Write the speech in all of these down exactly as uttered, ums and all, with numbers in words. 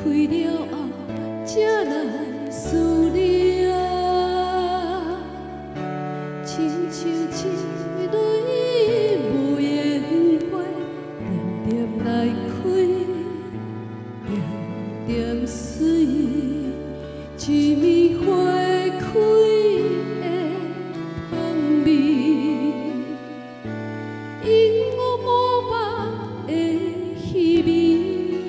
开了后，才来思念，亲像一蕊无言花，点点来开，点点水，一暝花开的香味，因我无目的稀微。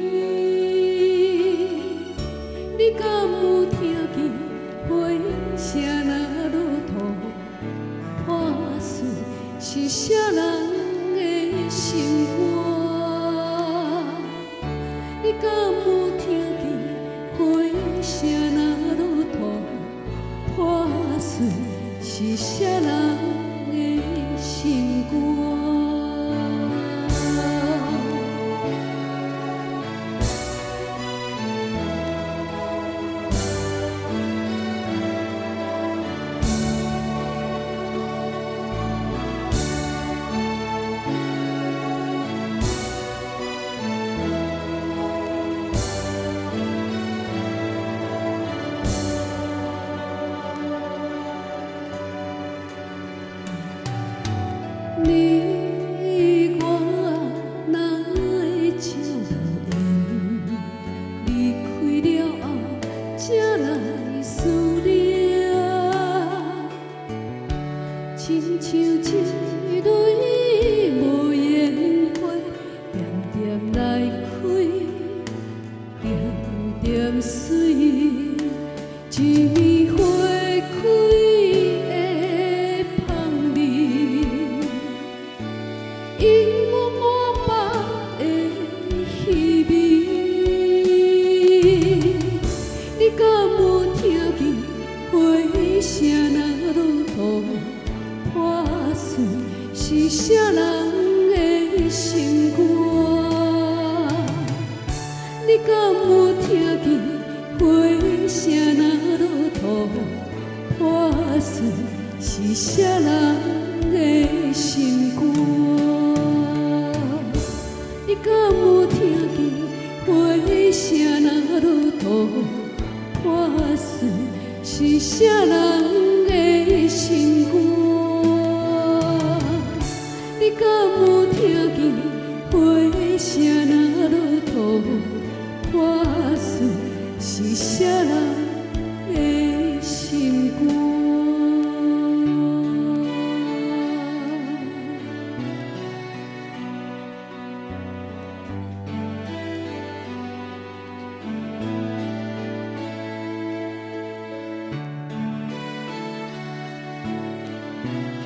你敢有听见花声若落土，破碎是啥人的心肝？你敢有听见花声若落土，破碎是啥人的心肝？ 你我哪会照无缘？离开了后，才来思念，亲像一蕊无言花，点点来开，点点水，一暝花开。 因我无目的稀微，你敢有听见花声若落土，破碎是啥人的心肝？你敢有听见花声若落土，破碎是啥人的心肝？ 你敢有听见花声若落土，破碎是啥人的心肝？你敢有听见花声若落土，破碎是啥人的心肝？ Thank you.